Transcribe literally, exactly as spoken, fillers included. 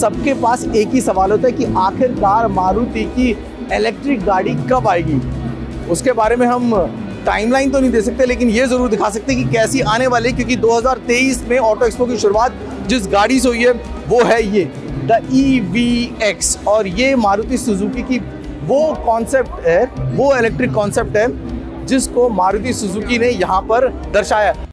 सबके पास एक ही सवाल होता है कि आखिरकार मारुति की इलेक्ट्रिक गाड़ी कब आएगी। उसके बारे में हम टाइमलाइन तो नहीं दे सकते, लेकिन ये ज़रूर दिखा सकते हैं कि कैसी आने वाली, क्योंकि दो हज़ार तेईस में ऑटो एक्सपो की शुरुआत जिस गाड़ी से हुई है वो है ये द ई वी एक्स। और ये मारुति सुजुकी की वो कॉन्सेप्ट है, वो इलेक्ट्रिक कॉन्सेप्ट है जिसको मारुति सुजुकी ने यहाँ पर दर्शाया।